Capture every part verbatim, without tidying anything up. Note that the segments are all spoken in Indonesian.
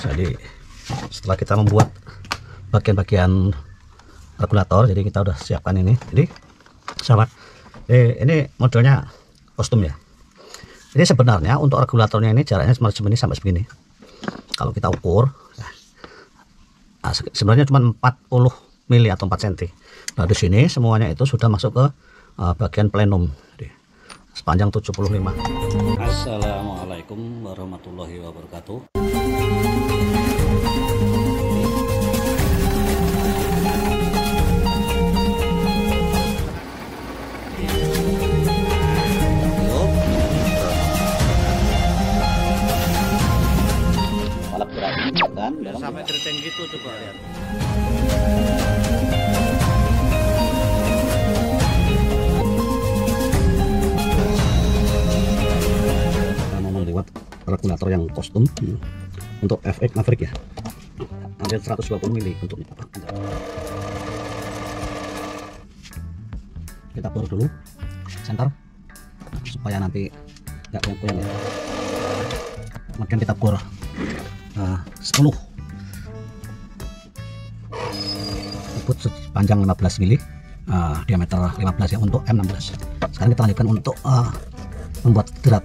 Jadi setelah kita membuat bagian-bagian regulator, jadi kita udah siapkan ini. Jadi sahabat, eh, ini modelnya kostum ya. Jadi sebenarnya untuk regulatornya ini jaraknya segini sampai segini. Kalau kita ukur, nah, sebenarnya cuma empat puluh mili atau empat senti. Nah di sini semuanya itu sudah masuk ke uh, bagian plenum. Jadi, sepanjang tujuh puluh lima. Assalamualaikum warahmatullahi wabarakatuh. Sampai keriting gitu coba lihat. Kita mau lewat regulator yang kostum hmm. untuk F X Maverick ya, ada seratus dua puluh mili untuknya. Kita bor dulu center supaya nanti nggak goyang-goyang ya. Kemudian kita bor uh, sepuluh luput sepanjang lima belas mili, uh, diameter lima belas ya untuk M enam belas. Sekarang kita lanjutkan untuk uh, membuat jerat.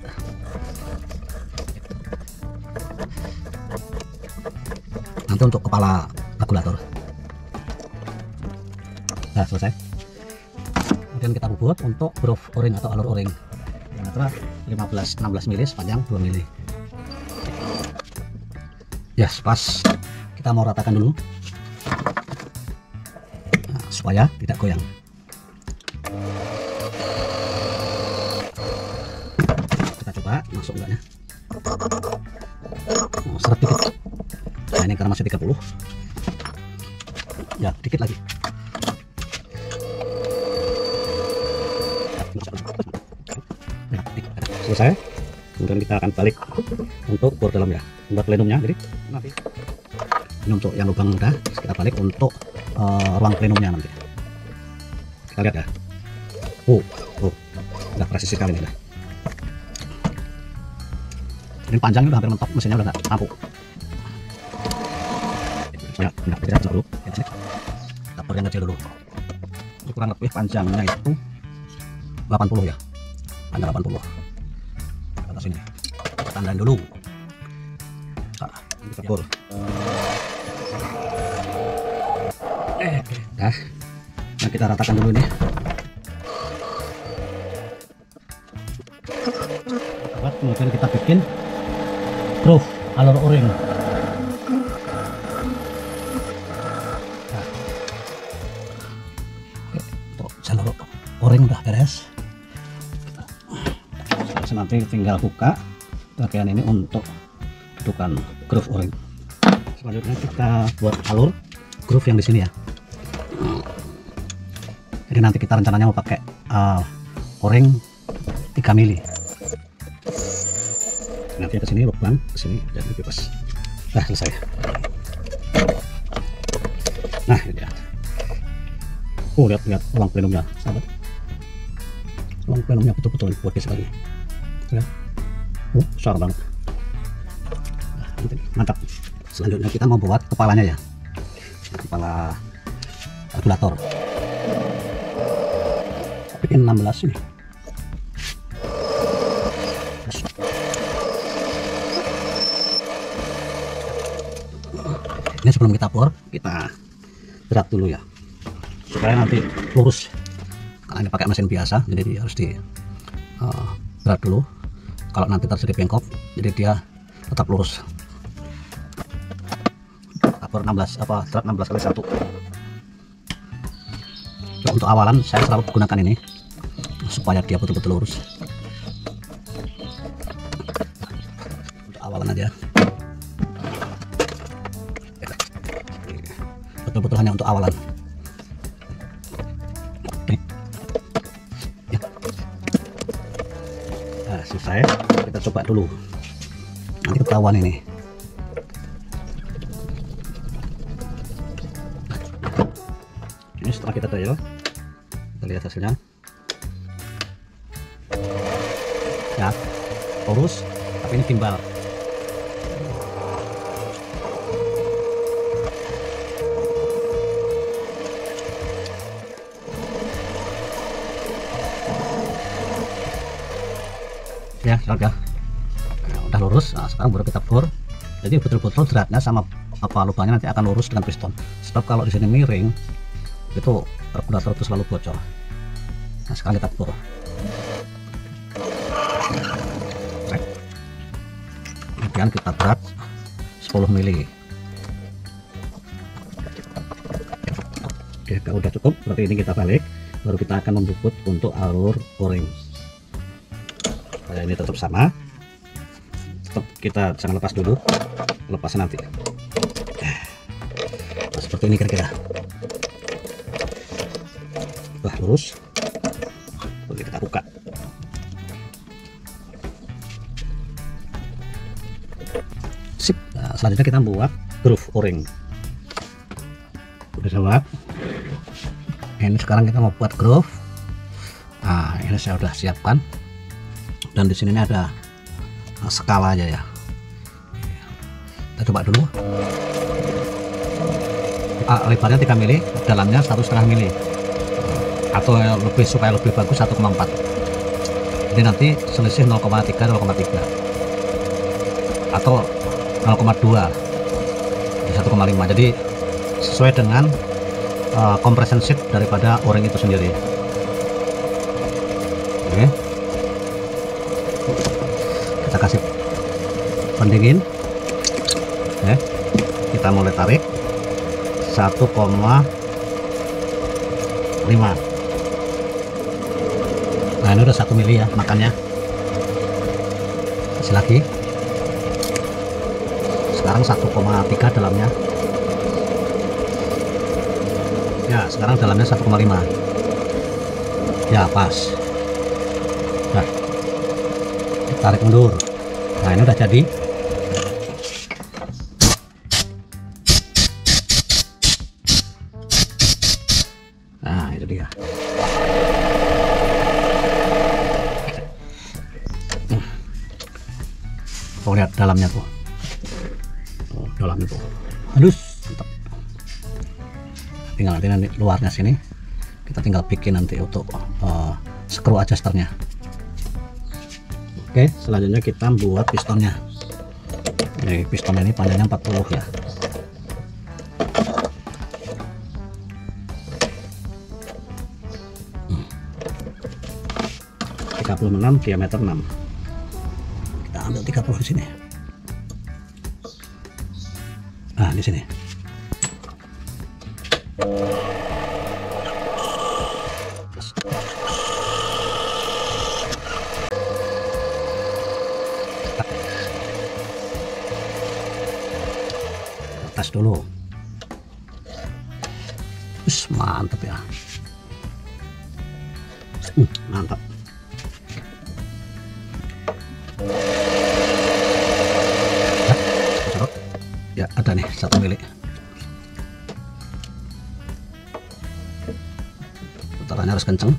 Nanti untuk kepala regulator. Nah selesai. Kemudian kita buat untuk groove o-ring atau alur o-ring, diameter lima belas enam belas mili, sepanjang dua mili. Ya yes, pas kita mau ratakan dulu nah, supaya tidak goyang. Kita coba masuk enggaknya. Oh, seret dikit. Nah ini karena masih tiga puluh ya, dikit lagi. Selesai. Kemudian kita akan balik untuk bor dalam ya, buat plenumnya. Jadi nanti ini untuk yang lubang udah kita balik untuk uh, ruang plenumnya nanti. Kita lihat ya. Oh, oh, udah presisi sekali nih. Ini panjangnya udah hampir mentok, mesinnya udah nggak mampu. Ya, udah kita lihat dulu. Kita bor yang kecil dulu. Ini kurang lebih panjangnya itu delapan puluh ya, panjang delapan puluh. Atas ini kita tandain dulu. Nah, kita bor. Eh, dah. Nah kita ratakan dulu ini. Kemudian kita bikin groove alur o-ring. Nah, untuk jalur o-ring udah beres. Nanti tinggal buka bagian ini untuk dudukan groove o-ring. Selanjutnya kita buat alur groove yang di sini ya. Jadi nanti kita rencananya mau pakai uh, o-ring tiga mili. Nanti ke sini lubang, ke sini jadi bebas. Nah selesai. Nah ini dia. Oh lihat lihat ruang plenumnya, sahabat. Ruang plenumnya betul-betul buat sekali. Ya. Oh, besar banget. Nah, mantap. Selanjutnya kita mau buat kepalanya ya, kepala regulator. Bikin enam belas ini. Ini sebelum kita bor, kita berat dulu ya, supaya nanti lurus. Karena ini pakai mesin biasa, jadi harus di uh, berat dulu. Kalau nanti terjadi bengkok, jadi dia tetap lurus. Bor enam belas apa berat enam belas kali satu. Nah, untuk awalan saya selalu gunakan ini supaya dia betul-betul lurus. Untuk awalan aja. Betul-betul hanya untuk awalan. Oke. Ya. Nah, selesai. Kita coba dulu. Nanti ketahuan ini. Ini setelah kita trial, kita lihat hasilnya. Ya, lurus, tapi ini gimbal. ya, sahabat ya. Nah, udah lurus. Nah, sekarang baru kita bor. Jadi betul-betul beratnya sama apa lubangnya nanti akan lurus dengan piston. Sebab kalau di sini miring itu regulator itu selalu bocor. Nah, sekarang kita bor. Kemudian kita berat sepuluh mili. Oke, kalau udah cukup berarti ini kita balik, baru kita akan membubut untuk alur o-ring. Nah, ini tetap sama, tetap kita jangan lepas dulu, lepas nanti. Nah, seperti ini kira-kira. Wah, lurus. Oke, kita buka. Sip. Nah, selanjutnya kita buat groove o-ring. Udah sobat. Ini sekarang kita mau buat groove. Nah, ini saya udah siapkan. Dan di sini ada skala aja ya. Kita coba dulu. Ah, lebarnya tiga mili, dalamnya satu setengah mili. Atau lebih supaya lebih bagus satu koma empat. Jadi nanti selisih nol koma tiga nol koma tiga atau nol koma dua di satu koma lima. Jadi sesuai dengan uh, compression shape daripada o-ring itu sendiri. Oke, kita kasih pendingin. Oke, kita mulai tarik satu koma lima. Nah, ini udah satu mili ya makannya. Kasih lagi. Sekarang satu koma tiga dalamnya. Ya, sekarang dalamnya satu koma lima. Ya, pas. Nah, tarik mundur. Nah, ini udah jadi. Nah, itu dia. Oh, lihat dalamnya tuh. Oh, dalamnya tuh halus, mantap. Tinggal nanti, nanti luarnya sini kita tinggal bikin nanti untuk uh, screw adjusternya. Oke, selanjutnya kita buat pistonnya. Ini pistonnya ini panjangnya empat puluh ya. tiga puluh enam, diameter enam. Kita ambil tiga puluh di sini. Nah, di sini. Atas dulu. Us, mantap ya. Uh, mantap. Ya, ada nih satu mili. Putarannya harus kenceng.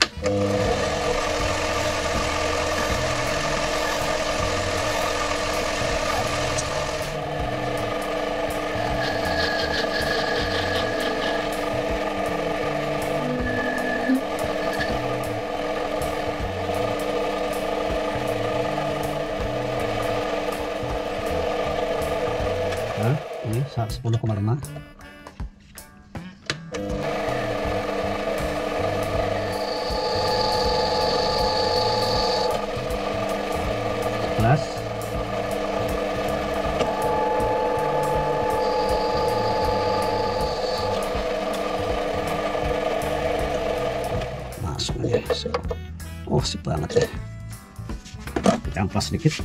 Nah, ini sepuluh koma lima. sebelas. Masuk aja. Oh, sip banget ya. Kita amplas sedikit.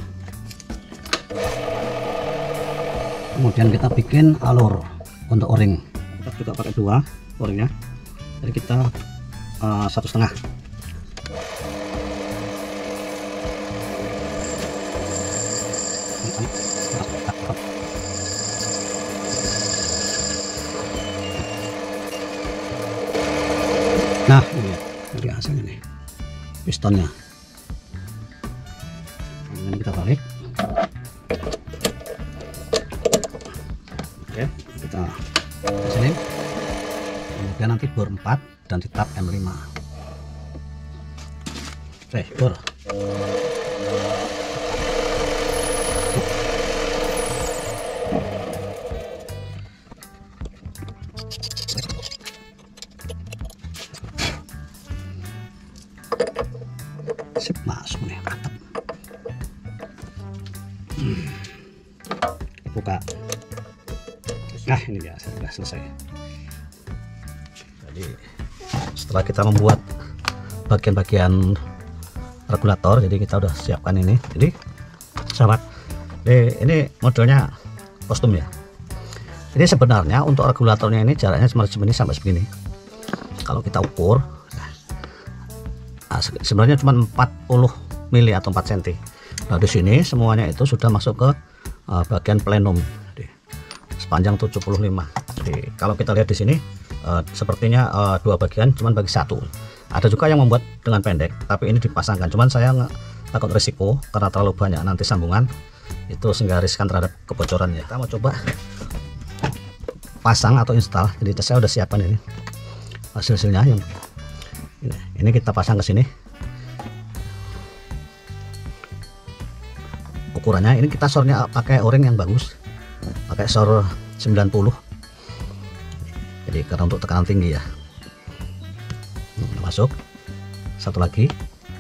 Kemudian kita bikin alur untuk o-ring. Kita juga pakai dua o-ringnya. Jadi kita uh, satu setengah. Nah, ini dari hasilnya nih, pistonnya. Ini kita balik. Oke, kita sini. Kemudian nanti bor empat dan di tab M lima. Oke, bor. Nah, ini dia sudah selesai. Jadi setelah kita membuat bagian-bagian regulator, jadi kita udah siapkan ini. Jadi sahabat, eh, ini modelnya kostum ya. Jadi sebenarnya untuk regulatornya ini jaraknya cuma segini sampai segini. Kalau kita ukur, nah, sebenarnya cuma empat puluh mili atau empat senti. Nah di sini semuanya itu sudah masuk ke uh, bagian plenum. Jadi, sepanjang tujuh puluh lima. Jadi kalau kita lihat di sini uh, sepertinya uh, dua bagian cuman bagi satu. Ada juga yang membuat dengan pendek, tapi ini dipasangkan. Cuman saya nggak takut risiko karena terlalu banyak nanti sambungan itu sehingga riskan terhadap kebocoran ya. Kita mau coba pasang atau install. Jadi saya udah siapkan ini hasil-hasilnya yang ini, ini kita pasang ke sini. Ukurannya ini kita sornya pakai o-ring yang bagus, pakai sor sembilan puluh. Jadi karena untuk tekanan tinggi ya. Masuk satu lagi.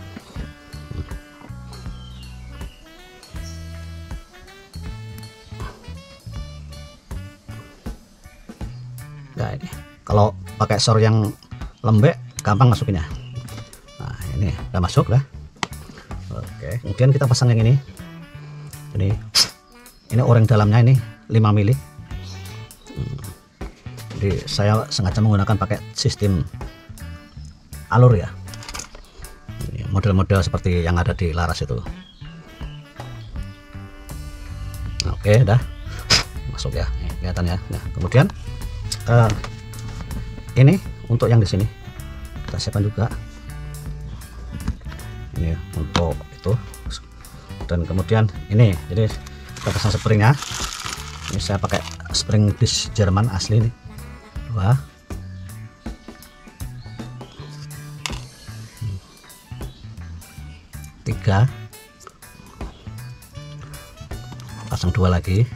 Nah ini kalau pakai sor yang lembek gampang masukinnya. Nah ini udah masuk lah. Oke, kemudian kita pasang yang ini. Ini ini o-ring dalamnya ini lima mili. Hmm. Jadi saya sengaja menggunakan pakai sistem alur ya, model-model seperti yang ada di laras itu. Oke, dah masuk ya, nih, kelihatan ya. Nah, kemudian uh, ini untuk yang di sini kita siapkan juga. Ini untuk itu, dan kemudian ini, jadi kita pasang springnya. Ini saya pakai spring disc Jerman asli nih, dua. Tiga, pasang dua lagi,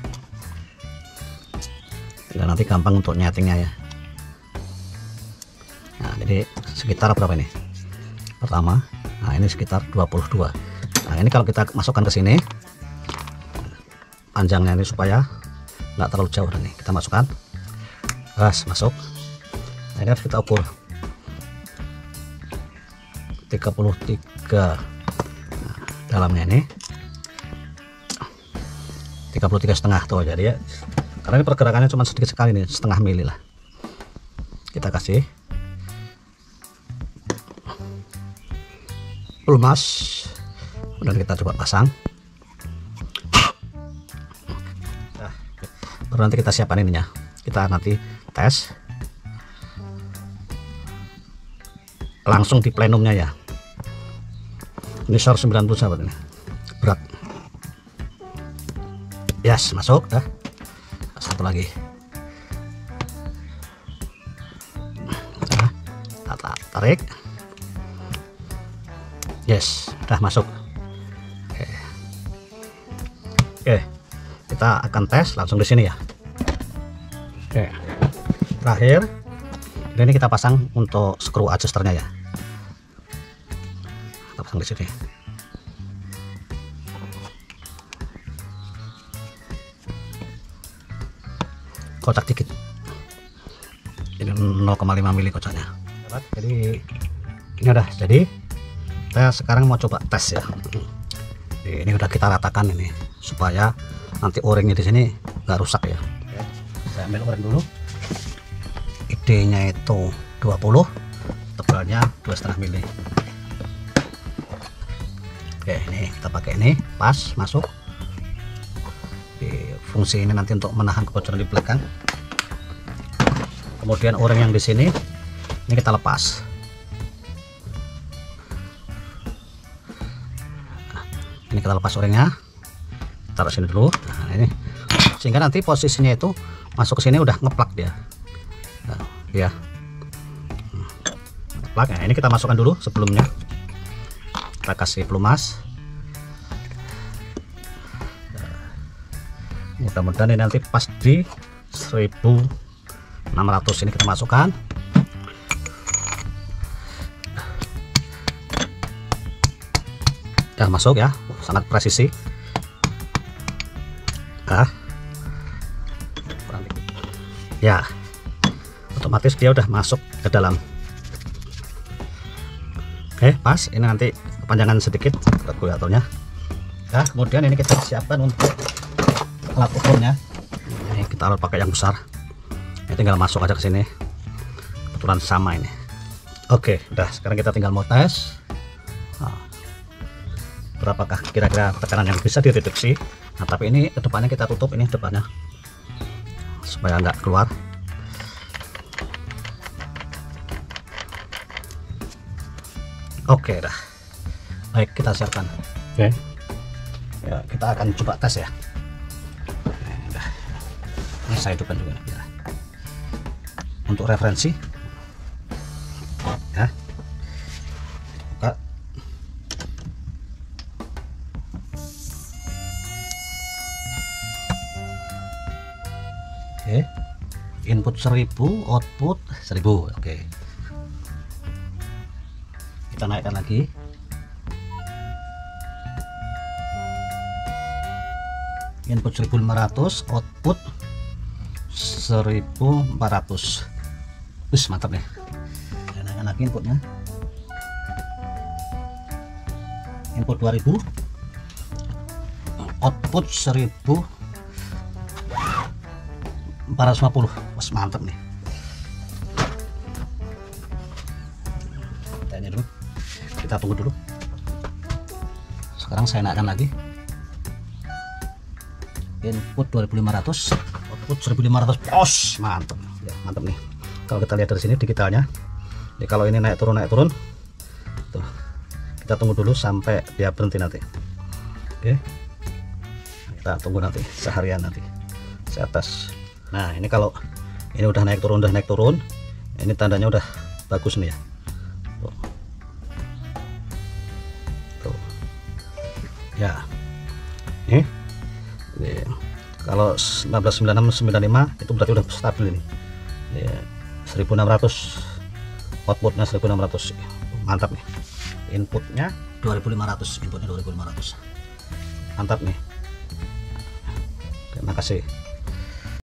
dan nanti gampang untuk nyetingnya ya. Nah jadi sekitar berapa ini pertama? Nah ini sekitar dua puluh dua. Nah ini kalau kita masukkan ke sini panjangnya ini supaya nggak terlalu jauh, nih kita masukkan, gas masuk. Nah, ini harus kita ukur tiga puluh tiga. Dalamnya ini tiga puluh tiga setengah tuh, jadi ya karena ini pergerakannya cuma sedikit sekali nih, setengah mili lah. Kita kasih pelumas, kemudian kita coba pasang. Nah, baru nanti kita siapkan ininya, kita nanti tes langsung di plenumnya ya. Ini sor sembilan puluh sahabat, ini berat. Yes, masuk dah. Satu lagi. Nah, kita tarik. Yes, udah masuk. Oke. Oke. Kita akan tes langsung di sini ya. Oke. Terakhir, ini kita pasang untuk screw adjusternya ya. Pasang di sini. Kocak dikit. Ini nol koma lima mili kocaknya. Jadi ini udah jadi. Saya sekarang mau coba tes ya. Ini udah kita ratakan ini supaya nanti o-ringnya di sini nggak rusak ya. Saya ambil o-ring dulu. Idenya itu dua puluh, tebalnya dua koma lima mili. Oke, ini kita pakai ini, pas masuk. Di fungsi ini nanti untuk menahan kebocoran di belakang. Kemudian o-ring yang di sini ini kita lepas. Nah, ini kita lepas o-ringnya, taruh sini dulu. Nah, ini sehingga nanti posisinya itu masuk ke sini udah ngeplak dia. Nah, ya, ngeplak. Nah, ini kita masukkan dulu sebelumnya. Kita kasih pelumas. Mudah-mudahan ini nanti pas di seribu enam ratus ini kita masukkan. Udah masuk ya, sangat presisi. Ah, kurang dikit. Ya, otomatis dia udah masuk ke dalam. Oke, pas. Ini nanti kepanjangan sedikit regulatornya. Ya, kemudian ini kita siapkan untuk alat ukurnya. Ini kita taruh pakai yang besar. Ini tinggal masuk aja ke sini. Kebetulan sama ini. Oke, udah. Sekarang kita tinggal mau tes. Nah, berapakah kira-kira tekanan yang bisa direduksi. Nah, tapi ini kedepannya kita tutup ini depannya supaya nggak keluar. Oke, dah. Baik, kita siapkan. Oke. Ya, kita akan coba tes ya. Nah, ini saya hidupkan dulu ya. Untuk referensi. Ya. Buka. Oke. Input seribu, output seribu. Oke. Kita naikkan lagi. Input seribu lima ratus, output seribu empat ratus. Wis, mantap nih. Kita naikkan lagi inputnya. Input dua ribu, output seribu empat ratus lima puluh. Wis, mantap nih. Kita ini dulu. Kita tunggu dulu. Sekarang saya naikkan lagi. Input dua ribu lima ratus, output seribu lima ratus. Os, mantap ya, mantap nih. Kalau kita lihat dari sini digitalnya, jadi kalau ini naik turun naik turun tuh, kita tunggu dulu sampai dia berhenti nanti. Oke, kita tunggu nanti seharian nanti saya tes. Nah, ini kalau ini udah naik turun udah naik turun, ini tandanya udah bagus nih ya. Tuh, tuh. Ya, nih. Kalau seribu enam ratus sembilan puluh enam sembilan puluh lima itu berarti udah stabil ini ya, seribu enam ratus, outputnya seribu enam ratus. Mantap nih. Inputnya dua ribu lima ratus, inputnya dua ribu lima ratus. Mantap nih. Terima kasih.